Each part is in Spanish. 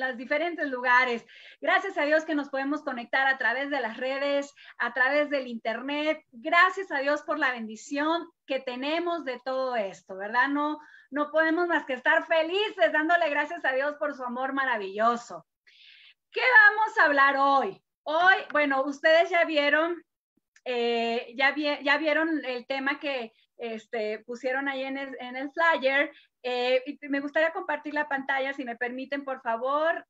los diferentes lugares. Gracias a Dios que nos podemos conectar a través de las redes, a través del internet. Gracias a Dios por la bendición que tenemos de todo esto, ¿verdad? No podemos más que estar felices dándole gracias a Dios por su amor maravilloso. ¿Qué vamos a hablar hoy? Hoy, bueno, ustedes ya vieron el tema que pusieron ahí en el flyer. Y me gustaría compartir la pantalla, si me permiten, por favor.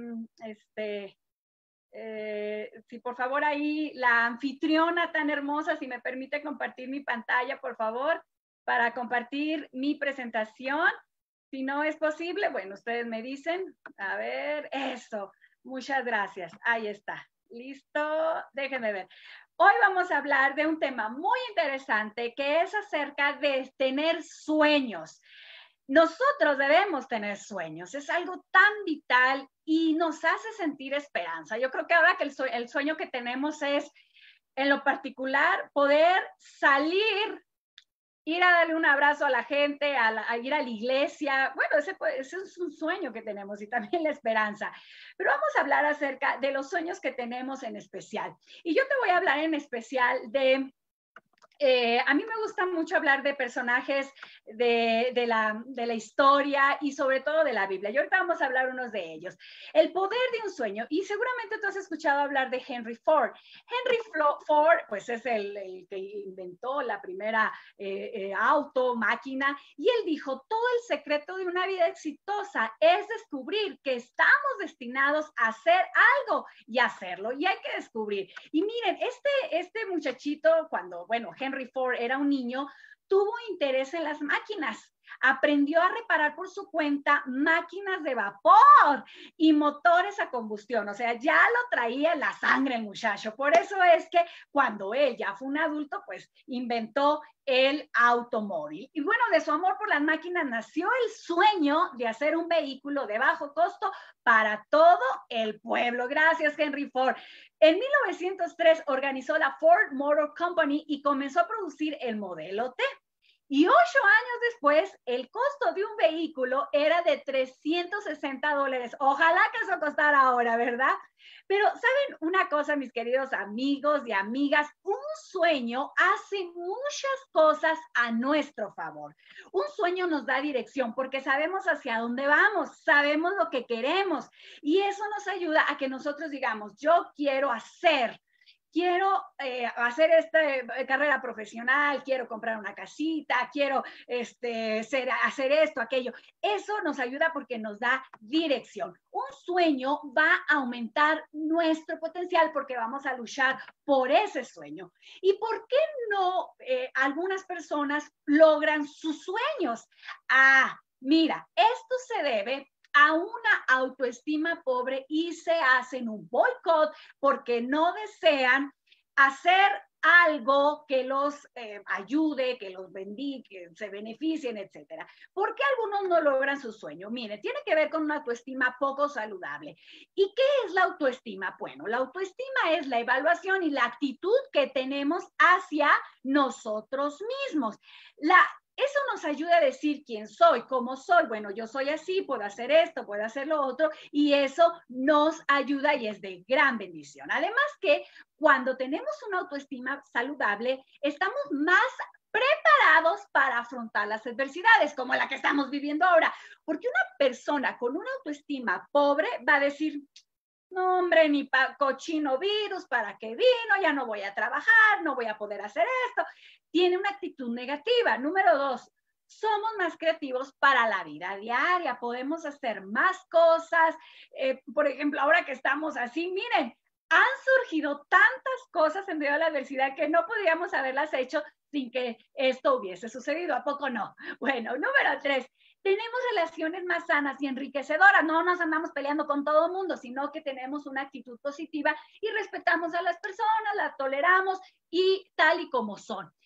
Si por favor ahí la anfitriona tan hermosa, si me permite compartir mi pantalla, por favor, para compartir mi presentación. Si no es posible, bueno, ustedes me dicen. A ver, eso. Muchas gracias. Ahí está. Listo. Déjenme ver. Hoy vamos a hablar de un tema muy interesante que es acerca de tener sueños. Nosotros debemos tener sueños, es algo tan vital y nos hace sentir esperanza. Yo creo que ahora que el sueño que tenemos es, en lo particular, poder salir, ir a darle un abrazo a la gente, a ir a la iglesia. Bueno, ese es un sueño que tenemos y también la esperanza. Pero vamos a hablar acerca de los sueños que tenemos en especial. Y yo te voy a hablar en especial de... a mí me gusta mucho hablar de personajes de la historia y sobre todo de la Biblia. Y ahorita vamos a hablar unos de ellos. El poder de un sueño. Y seguramente tú has escuchado hablar de Henry Ford. Henry Ford, pues es el que inventó la primera auto, máquina. Y él dijo, todo el secreto de una vida exitosa es descubrir que estamos destinados a hacer algo y hacerlo. Y hay que descubrir. Y miren, este muchachito, cuando, bueno, Henry Ford era un niño, tuvo interés en las máquinas. Aprendió a reparar por su cuenta máquinas de vapor y motores a combustión. O sea, ya lo traía en la sangre el muchacho. Por eso es que cuando él ya fue un adulto, pues inventó el automóvil. Y bueno, de su amor por las máquinas nació el sueño de hacer un vehículo de bajo costo para todo el pueblo. Gracias, Henry Ford. En 1903 organizó la Ford Motor Company y comenzó a producir el modelo T. Y 8 años después, el costo de un vehículo era de $360. Ojalá que eso costara ahora, ¿verdad? Pero, ¿saben una cosa, mis queridos amigos y amigas? Un sueño hace muchas cosas a nuestro favor. Un sueño nos da dirección porque sabemos hacia dónde vamos, sabemos lo que queremos. Y eso nos ayuda a que nosotros digamos, yo quiero hacer esta carrera profesional, quiero comprar una casita, quiero hacer esto, aquello. Eso nos ayuda porque nos da dirección. Un sueño va a aumentar nuestro potencial porque vamos a luchar por ese sueño. ¿Y por qué no algunas personas logran sus sueños? Mira, esto se debe a una autoestima pobre y se hacen un boicot porque no desean hacer algo que los ayude, que los bendiga, que se beneficien, etcétera. ¿Por qué algunos no logran su sueño? Mire, tiene que ver con una autoestima poco saludable. ¿Y qué es la autoestima? Bueno, la autoestima es la evaluación y la actitud que tenemos hacia nosotros mismos. Eso nos ayuda a decir quién soy, cómo soy. Bueno, yo soy así, puedo hacer esto, puedo hacer lo otro, y eso nos ayuda y es de gran bendición. Además que cuando tenemos una autoestima saludable, estamos más preparados para afrontar las adversidades, como la que estamos viviendo ahora. Porque una persona con una autoestima pobre va a decir, no, hombre, ni cochino virus, ¿para qué vino? Ya no voy a trabajar, no voy a poder hacer esto. Tiene una actitud negativa. Número 2, somos más creativos para la vida diaria, podemos hacer más cosas. Por ejemplo, ahora que estamos así, miren, han surgido tantas cosas en medio de la adversidad que no podríamos haberlas hecho sin que esto hubiese sucedido. ¿A poco no? Bueno, número 3, tenemos relaciones más sanas y enriquecedoras. No nos andamos peleando con todo el mundo, sino que tenemos una actitud positiva y respetamos a las personas, las toleramos y tal y como son.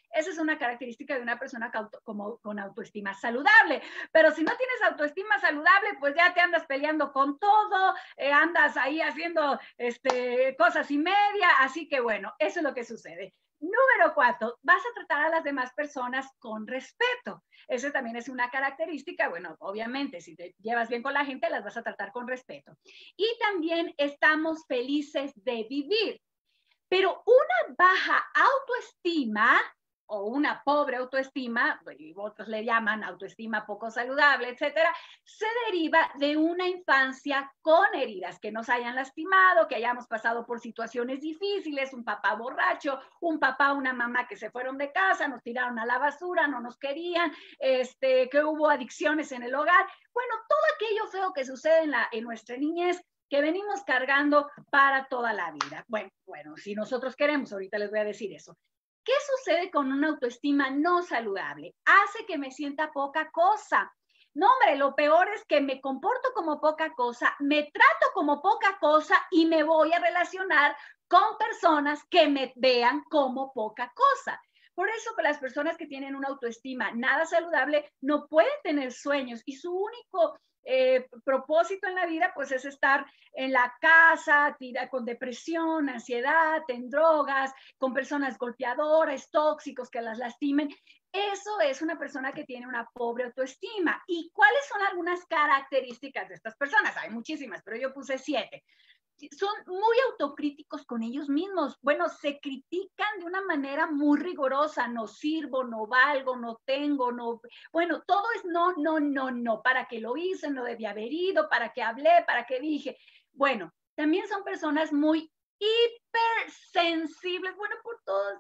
Esa es una característica de una persona con autoestima saludable. Pero si no tienes autoestima saludable, pues ya te andas peleando con todo, andas ahí haciendo cosas y media. Así que bueno, eso es lo que sucede. Número 4, vas a tratar a las demás personas con respeto. Esa también es una característica. Bueno, obviamente, si te llevas bien con la gente, las vas a tratar con respeto. Y también estamos felices de vivir. Pero una baja autoestima o una pobre autoestima, y otros le llaman autoestima poco saludable, etcétera, se deriva de una infancia con heridas que nos hayan lastimado, que hayamos pasado por situaciones difíciles, un papá borracho, un papá, una mamá que se fueron de casa, nos tiraron a la basura, no nos querían, que hubo adicciones en el hogar. Bueno, todo aquello feo que sucede en nuestra niñez, que venimos cargando para toda la vida. Bueno, si nosotros queremos, ahorita les voy a decir eso. ¿Qué sucede con una autoestima no saludable? Hace que me sienta poca cosa. No, hombre, lo peor es que me comporto como poca cosa, me trato como poca cosa y me voy a relacionar con personas que me vean como poca cosa. Por eso que las personas que tienen una autoestima nada saludable no pueden tener sueños y su único propósito en la vida pues es estar en la casa, con depresión, ansiedad, en drogas, con personas golpeadoras, tóxicos que las lastimen. Eso es una persona que tiene una pobre autoestima. ¿Y cuáles son algunas características de estas personas? Hay muchísimas, pero yo puse 7. Son muy autocríticos con ellos mismos. Bueno, se critican de una manera muy rigurosa. No sirvo, no valgo, no tengo, no. Bueno, todo es no, no, no, no. ¿Para qué lo hice? No debía haber ido. ¿Para qué hablé? ¿Para qué dije? Bueno, también son personas muy hipersensibles. Bueno, por todo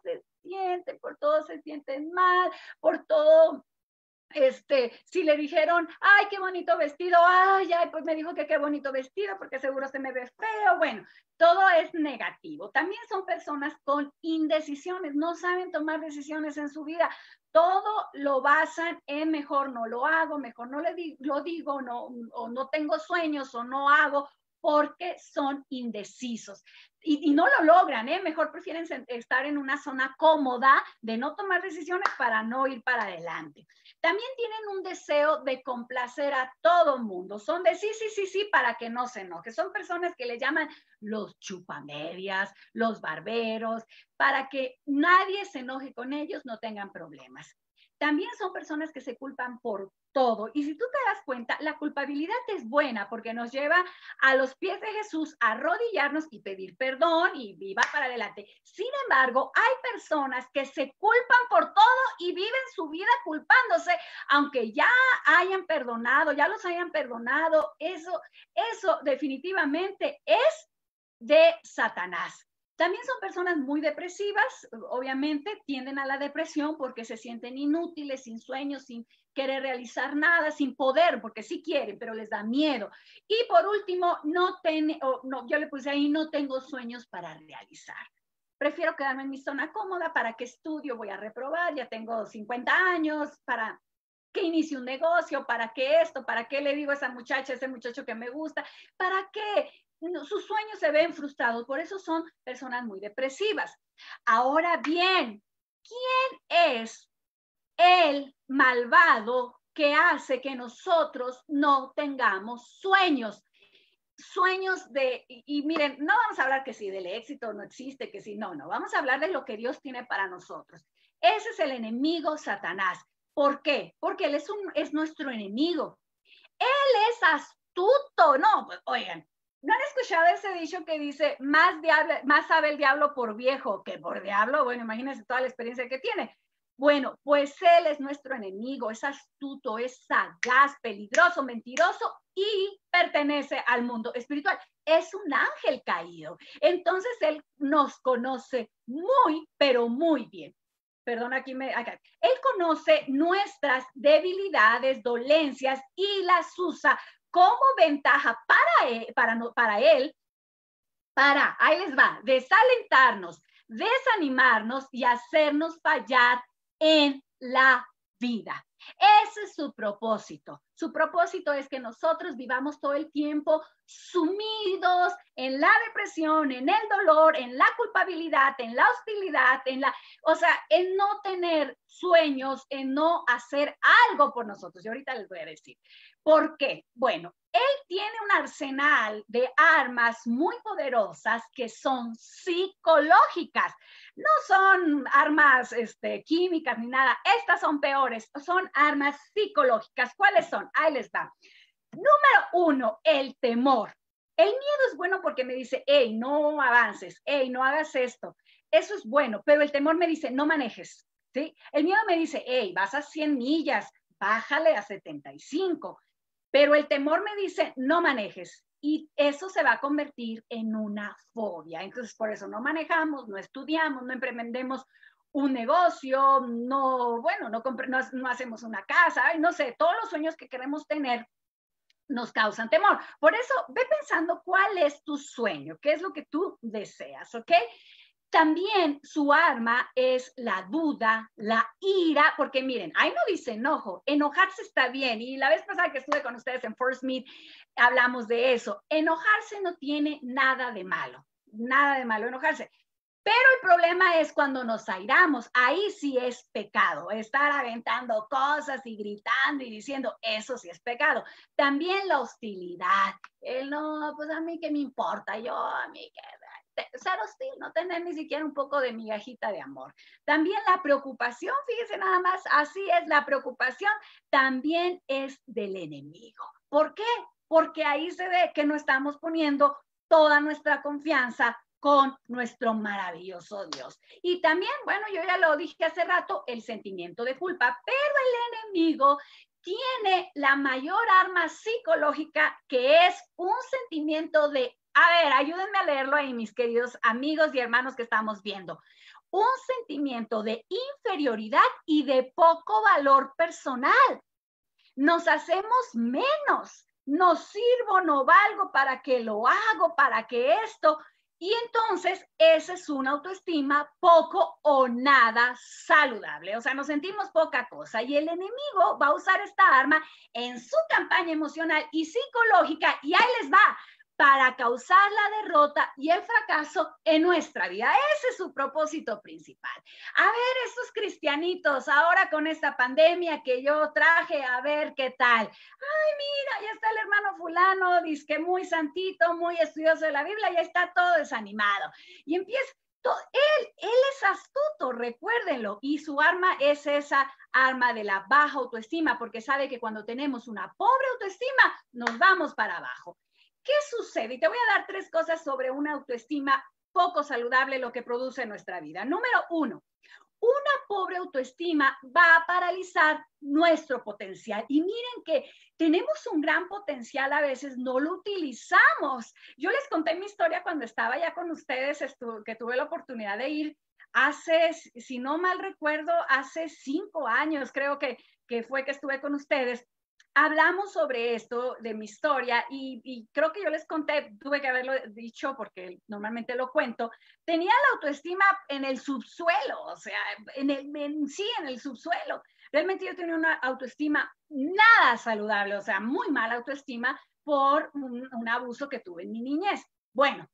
se sienten mal, por todo. Si le dijeron, ay, qué bonito vestido, ay, pues me dijo que qué bonito vestido porque seguro se me ve feo. Bueno, todo es negativo. También son personas con indecisiones, no saben tomar decisiones en su vida. Todo lo basan en mejor no lo hago, mejor no lo digo, no, o no tengo sueños o no hago, porque son indecisos. Y no lo logran, mejor prefieren estar en una zona cómoda de no tomar decisiones para no ir para adelante. También tienen un deseo de complacer a todo mundo. Son de sí, sí, sí, sí, para que no se enoje. Son personas que le llaman los chupamedias, los barberos, para que nadie se enoje con ellos, no tengan problemas. También son personas que se culpan por todo. Y si tú te das cuenta, la culpabilidad es buena porque nos lleva a los pies de Jesús a arrodillarnos y pedir perdón y va para adelante. Sin embargo, hay personas que se culpan por todo y viven su vida culpándose, aunque ya hayan perdonado, ya los hayan perdonado. Eso definitivamente es de Satanás. También son personas muy depresivas, obviamente tienden a la depresión porque se sienten inútiles, sin sueños, sin querer realizar nada, sin poder, porque sí quieren, pero les da miedo. Y por último, yo le puse ahí, no tengo sueños para realizar. Prefiero quedarme en mi zona cómoda. ¿Para qué estudio? Voy a reprobar, ya tengo 50 años, ¿para qué inicie un negocio? ¿Para qué esto? ¿Para qué le digo a esa muchacha, a ese muchacho que me gusta? ¿Para qué? Sus sueños se ven frustrados, por eso son personas muy depresivas. Ahora bien, ¿quién es el malvado que hace que nosotros no tengamos sueños? Sueños y miren, no vamos a hablar que si del éxito no existe, que si no, vamos a hablar de lo que Dios tiene para nosotros. Ese es el enemigo Satanás. ¿Por qué? Porque él es nuestro enemigo. Él es astuto, ¿no? Oigan, ¿no han escuchado ese dicho que dice, más sabe el diablo por viejo que por diablo? Bueno, imagínense toda la experiencia que tiene. Bueno, pues él es nuestro enemigo, es astuto, es sagaz, peligroso, mentiroso y pertenece al mundo espiritual. Es un ángel caído. Entonces él nos conoce muy, pero muy bien. Perdón, acá. Él conoce nuestras debilidades, dolencias y las usa como ventaja ahí les va, desalentarnos, desanimarnos y hacernos fallar en la vida. Ese es su propósito. Su propósito es que nosotros vivamos todo el tiempo sumidos en la depresión, en el dolor, en la culpabilidad, en la hostilidad, en no tener sueños, en no hacer algo por nosotros. Y ahorita les voy a decir. ¿Por qué? Bueno, él tiene un arsenal de armas muy poderosas que son psicológicas. No son armas químicas ni nada. Estas son peores. Son armas psicológicas. ¿Cuáles son? Ahí les va. Número 1, el temor. El miedo es bueno porque me dice, hey, no avances, hey, no hagas esto. Eso es bueno, pero el temor me dice, no manejes, ¿sí? El miedo me dice, hey, vas a 100 millas, bájale a 75. Pero el temor me dice, no manejes. Y eso se va a convertir en una fobia. Entonces, por eso no manejamos, no estudiamos, no emprendemos un negocio, no hacemos una casa, no sé, todos los sueños que queremos tener nos causan temor. Por eso, ve pensando cuál es tu sueño, qué es lo que tú deseas, ¿ok? También su arma es la duda, la ira, porque miren, ahí no dice enojo, enojarse está bien. Y la vez pasada que estuve con ustedes en First Meet, hablamos de eso. Enojarse no tiene nada de malo enojarse. Pero el problema es cuando nos airamos, ahí sí es pecado, estar aventando cosas y gritando y diciendo, eso sí es pecado. También la hostilidad, no, pues a mí qué me importa, a mí qué, ser hostil, no tener ni siquiera un poco de migajita de amor. También la preocupación, fíjense nada más, así es, la preocupación también es del enemigo. ¿Por qué? Porque ahí se ve que no estamos poniendo toda nuestra confianza con nuestro maravilloso Dios. Y también, bueno, yo ya lo dije hace rato, el sentimiento de culpa, pero el enemigo tiene la mayor arma psicológica, que es un sentimiento de, a ver, ayúdenme a leerlo ahí, mis queridos amigos y hermanos que estamos viendo, un sentimiento de inferioridad y de poco valor personal. Nos hacemos menos, no sirvo, no valgo, para que lo hago, para que esto. Y entonces esa es una autoestima poco o nada saludable. O sea, nos sentimos poca cosa y el enemigo va a usar esta arma en su campaña emocional y psicológica, y ahí les va, para causar la derrota y el fracaso en nuestra vida. Ese es su propósito principal. A ver, estos cristianitos, ahora con esta pandemia que yo traje, a ver qué tal. Ay, mira, ya está el hermano fulano, dice que muy santito, muy estudioso de la Biblia, ya está todo desanimado. Y empieza, él es astuto, recuérdenlo, y su arma es esa arma de la baja autoestima, porque sabe que cuando tenemos una pobre autoestima, nos vamos para abajo. ¿Qué sucede? Y te voy a dar 3 cosas sobre una autoestima poco saludable, lo que produce en nuestra vida. Número 1, una pobre autoestima va a paralizar nuestro potencial. Y miren que tenemos un gran potencial, a veces no lo utilizamos. Yo les conté mi historia cuando estaba ya con ustedes, que tuve la oportunidad de ir hace, si no mal recuerdo, hace 5 años, creo que fue que estuve con ustedes. Hablamos sobre esto, de mi historia, y creo que yo les conté, tuve que haberlo dicho porque normalmente lo cuento, tenía la autoestima en el subsuelo, o sea, en el subsuelo. Realmente yo tenía una autoestima nada saludable, o sea, muy mala autoestima por un abuso que tuve en mi niñez. Bueno,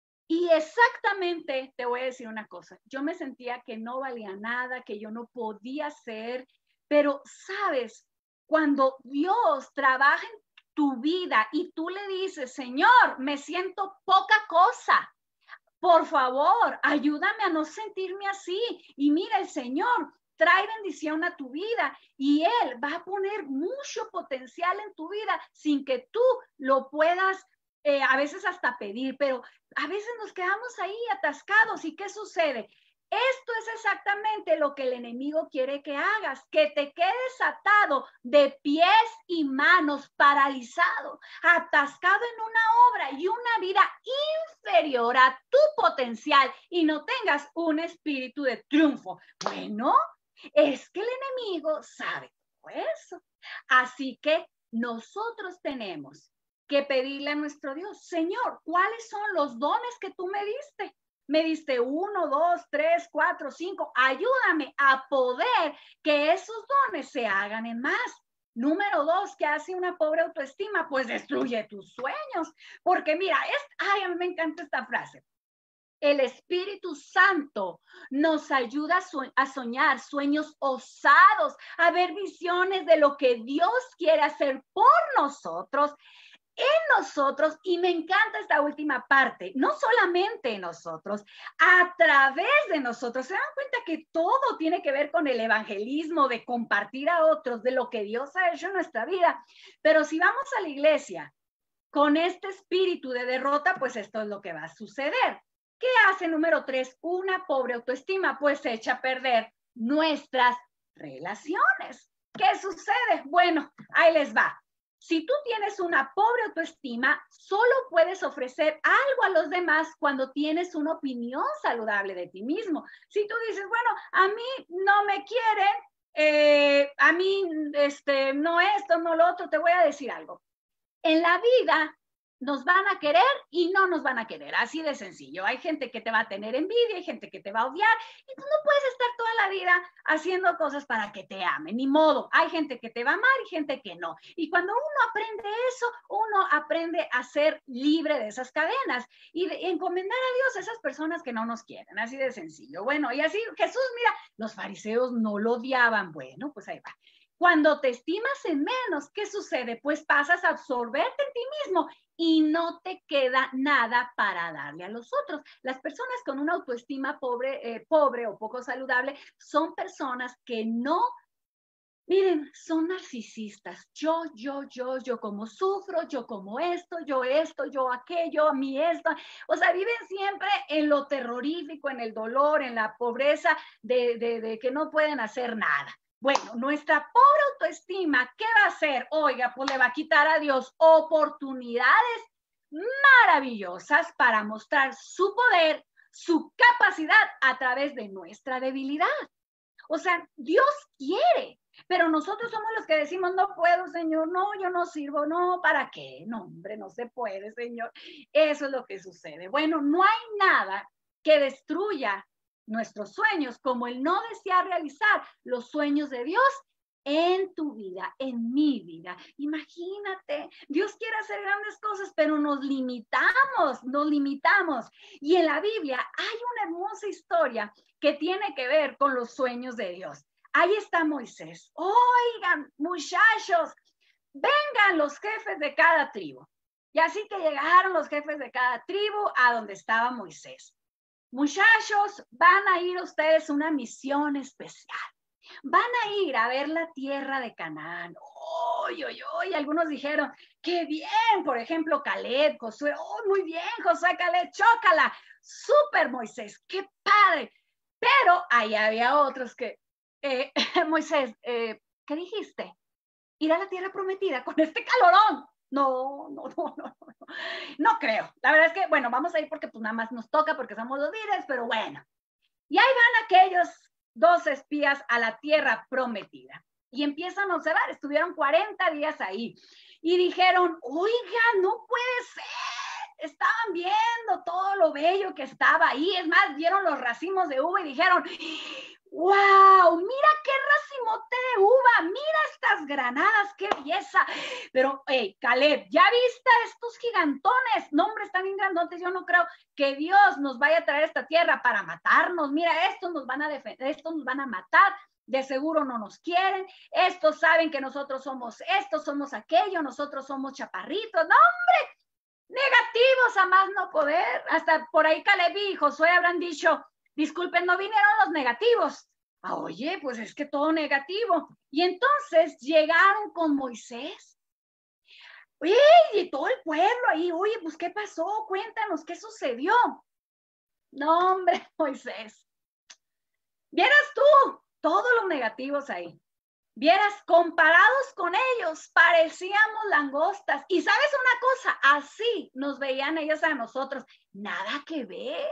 y exactamente te voy a decir una cosa, yo me sentía que no valía nada, que yo no podía ser, pero, ¿sabes? Cuando Dios trabaja en tu vida y tú le dices, Señor, me siento poca cosa, por favor, ayúdame a no sentirme así. Y mira, el Señor trae bendición a tu vida y Él va a poner mucho potencial en tu vida sin que tú lo puedas a veces hasta pedir, pero a veces nos quedamos ahí atascados. ¿Y qué sucede? Esto es exactamente lo que el enemigo quiere que hagas, que te quedes atado de pies y manos, paralizado, atascado en una obra y una vida inferior a tu potencial y no tengas un espíritu de triunfo. Bueno, es que el enemigo sabe todo eso. Así que nosotros tenemos que pedirle a nuestro Dios, Señor, ¿cuáles son los dones que tú me diste? Me diste 1, 2, 3, 4, 5. Ayúdame a poder que esos dones se hagan en más. Número 2, ¿qué hace una pobre autoestima? Pues destruye tus sueños. Porque mira, a mí me encanta esta frase. El Espíritu Santo nos ayuda a soñar sueños osados, a ver visiones de lo que Dios quiere hacer por nosotros, en nosotros, y me encanta esta última parte, no solamente en nosotros, a través de nosotros. Se dan cuenta que todo tiene que ver con el evangelismo, de compartir a otros de lo que Dios ha hecho en nuestra vida. Pero si vamos a la iglesia con este espíritu de derrota, pues esto es lo que va a suceder. ¿Qué hace número 3? Una pobre autoestima, pues se echa a perder nuestras relaciones. ¿Qué sucede? Bueno, ahí les va. Si tú tienes una pobre autoestima, solo puedes ofrecer algo a los demás cuando tienes una opinión saludable de ti mismo. Si tú dices, bueno, a mí no me quieren, a mí no esto, no lo otro, te voy a decir algo. En la vida nos van a querer y no nos van a querer, así de sencillo. Hay gente que te va a tener envidia, hay gente que te va a odiar, y tú no puedes estar toda la vida haciendo cosas para que te amen, ni modo. Hay gente que te va a amar y gente que no. Y cuando uno aprende eso, uno aprende a ser libre de esas cadenas y encomendar a Dios a esas personas que no nos quieren, así de sencillo. Bueno, y así Jesús, mira, los fariseos no lo odiaban. Bueno, pues ahí va. Cuando te estimas en menos, ¿qué sucede? Pues pasas a absorberte en ti mismo y no te queda nada para darle a los otros. Las personas con una autoestima pobre o poco saludable son personas que no, miren, son narcisistas. Yo como sufro, yo como esto, yo aquello, a mí esto. O sea, viven siempre en lo terrorífico, en el dolor, en la pobreza de que no pueden hacer nada. Bueno, nuestra pobre autoestima, ¿qué va a hacer? Oiga, pues le va a quitar a Dios oportunidades maravillosas para mostrar su poder, su capacidad a través de nuestra debilidad. O sea, Dios quiere, pero nosotros somos los que decimos, no puedo, Señor, no, yo no sirvo, no, ¿para qué? No, hombre, no se puede, Señor. Eso es lo que sucede. Bueno, no hay nada que destruya nuestros sueños, como el no desear realizar los sueños de Dios en tu vida, en mi vida. Imagínate, Dios quiere hacer grandes cosas, pero nos limitamos. Y en la Biblia hay una hermosa historia que tiene que ver con los sueños de Dios. Ahí está Moisés. Oigan, muchachos, vengan los jefes de cada tribu. Y así que llegaron los jefes de cada tribu a donde estaba Moisés. Muchachos, van a ir ustedes a una misión especial. Van a ir a ver la tierra de Canaán. Algunos dijeron, qué bien. Por ejemplo, Caleb, Josué, muy bien, Josué, Caleb, chócala. Súper, Moisés, qué padre. Pero ahí había otros que, Moisés, ¿qué dijiste? Ir a la tierra prometida con este calorón. No creo. La verdad es que, bueno, vamos a ir porque pues nada más nos toca porque somos los líderes, pero bueno. Y ahí van aquellos 2 espías a la tierra prometida. Y empiezan a observar, estuvieron 40 días ahí. Y dijeron, oiga, no puede ser. Estaban viendo todo lo bello que estaba ahí. Es más, vieron los racimos de uva y dijeron, ¡wow! Mira qué racimote de uva, mira estas granadas, qué belleza. Pero, Caleb, ¿ya viste estos gigantones? No, hombre, están bien grandotes. Yo no creo que Dios nos vaya a traer esta tierra para matarnos. Mira, estos nos van a defender, estos nos van a matar. De seguro no nos quieren. Estos saben que nosotros somos esto, somos aquello, nosotros somos chaparritos. No, hombre, negativos a más no poder. Hasta por ahí Caleb y Josué habrán dicho, disculpen, no vinieron los negativos. Oye, pues es que todo negativo. Y entonces llegaron con Moisés. Oye, y todo el pueblo ahí, oye, pues ¿qué pasó? Cuéntanos, ¿qué sucedió? No, hombre, Moisés. Vieras tú, todos los negativos ahí. Vieras, comparados con ellos, parecíamos langostas. Y ¿sabes una cosa? Así nos veían ellos a nosotros. Nada que ver.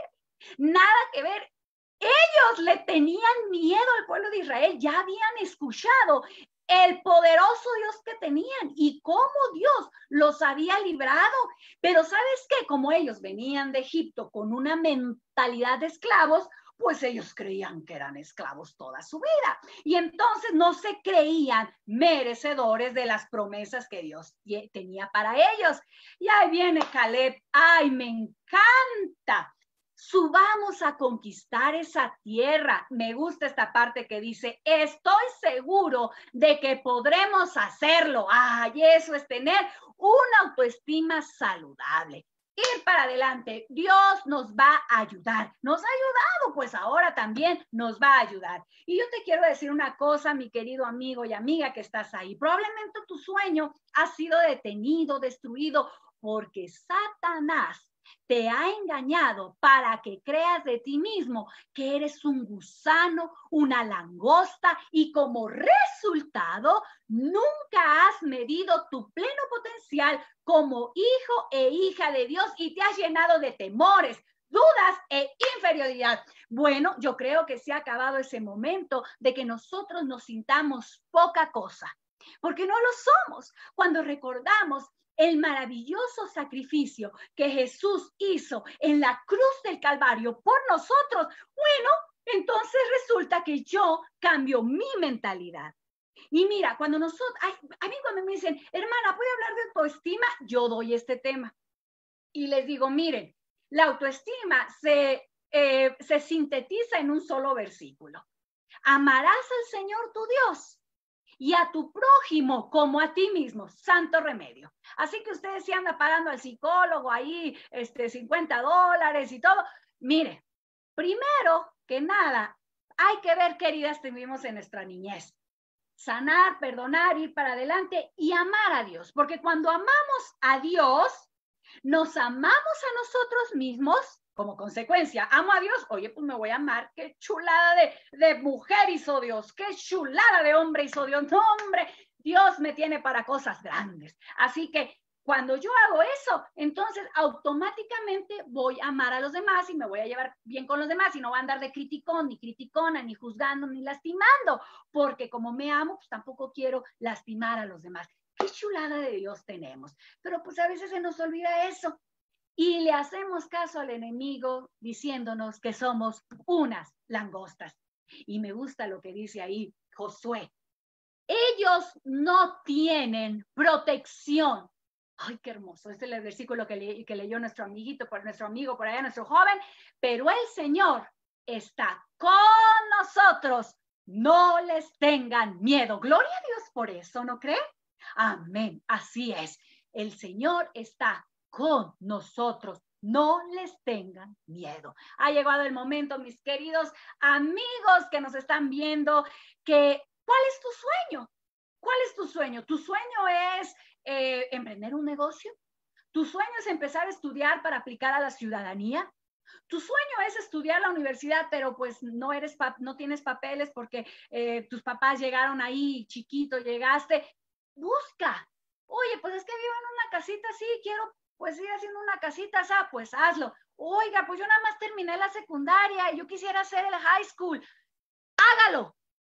Ellos le tenían miedo al pueblo de Israel, ya habían escuchado el poderoso Dios que tenían y cómo Dios los había librado. Pero ¿sabes qué? Como ellos venían de Egipto con una mentalidad de esclavos, pues ellos creían que eran esclavos toda su vida. Y entonces no se creían merecedores de las promesas que Dios tenía para ellos. Y ahí viene Caleb. ¡Ay, me encanta! Subamos a conquistar esa tierra. Me gusta esta parte que dice, estoy seguro de que podremos hacerlo. Ay, eso es tener una autoestima saludable. Ir para adelante. Dios nos va a ayudar. Nos ha ayudado, pues ahora también nos va a ayudar. Y yo te quiero decir una cosa, mi querido amigo y amiga que estás ahí. Probablemente tu sueño ha sido detenido, destruido, porque Satanás te ha engañado para que creas de ti mismo que eres un gusano, una langosta, y como resultado nunca has medido tu pleno potencial como hijo e hija de Dios y te has llenado de temores, dudas e inferioridad. Bueno, yo creo que se ha acabado ese momento de que nosotros nos sintamos poca cosa, porque no lo somos. Cuando recordamos el maravilloso sacrificio que Jesús hizo en la cruz del Calvario por nosotros, bueno, entonces resulta que yo cambio mi mentalidad. Y mira, cuando nosotros, a mí cuando me dicen, hermana, ¿puede hablar de autoestima? Yo doy este tema. Y les digo, miren, la autoestima se sintetiza en un solo versículo. Amarás al Señor tu Dios y a tu prójimo como a ti mismo, santo remedio. Así que ustedes se andan pagando al psicólogo ahí $50 y todo. Mire, primero que nada, hay que ver qué heridas tuvimos en nuestra niñez. Sanar, perdonar, ir para adelante y amar a Dios. Porque cuando amamos a Dios, nos amamos a nosotros mismos. Como consecuencia, amo a Dios, oye, pues me voy a amar, qué chulada de mujer hizo Dios, qué chulada de hombre hizo Dios, no hombre, Dios me tiene para cosas grandes. Así que cuando yo hago eso, entonces automáticamente voy a amar a los demás y me voy a llevar bien con los demás y no voy a andar de criticón, ni criticona, ni juzgando, ni lastimando, porque como me amo, pues tampoco quiero lastimar a los demás. Qué chulada de Dios tenemos, pero pues a veces se nos olvida eso. Y le hacemos caso al enemigo diciéndonos que somos unas langostas. Y me gusta lo que dice ahí Josué. Ellos no tienen protección. Ay, qué hermoso. Este es el versículo que leyó nuestro amiguito, nuestro amigo por allá, nuestro joven. Pero el Señor está con nosotros. No les tengan miedo. Gloria a Dios por eso, ¿no creen? Amén. Así es. El Señor está con nosotros. No les tengan miedo. Ha llegado el momento, mis queridos amigos que nos están viendo, que ¿cuál es tu sueño? ¿Cuál es tu sueño? ¿Tu sueño es emprender un negocio? ¿Tu sueño es empezar a estudiar para aplicar a la ciudadanía? Tu sueño es estudiar la universidad, pero pues no tienes papeles porque tus papás llegaron ahí chiquito, llegaste. Busca. Oye, pues es que vivo en una casita así, quiero pues ir haciendo una casita, pues hazlo. Oiga, pues yo nada más terminé la secundaria y yo quisiera hacer el high school. Hágalo.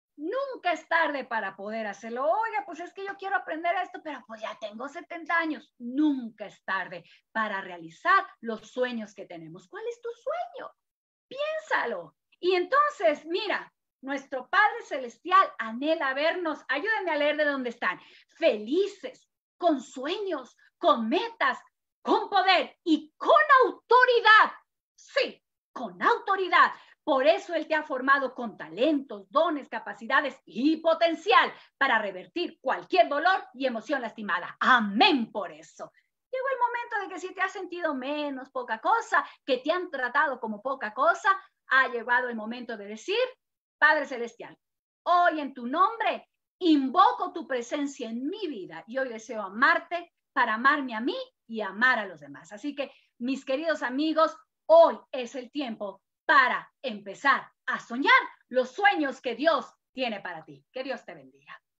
Nunca es tarde para poder hacerlo. Oiga, pues es que yo quiero aprender esto, pero pues ya tengo 70 años. Nunca es tarde para realizar los sueños que tenemos. ¿Cuál es tu sueño? Piénsalo. Y entonces, mira, nuestro Padre Celestial anhela vernos, ayúdenme a leer de dónde están, felices, con sueños, con metas, con poder y con autoridad. Sí, con autoridad. Por eso Él te ha formado con talentos, dones, capacidades y potencial para revertir cualquier dolor y emoción lastimada. Amén por eso. Llegó el momento de que si te has sentido menos, poca cosa, que te han tratado como poca cosa, ha llegado el momento de decir, Padre Celestial, hoy en tu nombre invoco tu presencia en mi vida y hoy deseo amarte para amarme a mí y amar a los demás. Así que, mis queridos amigos, hoy es el tiempo para empezar a soñar los sueños que Dios tiene para ti. Que Dios te bendiga.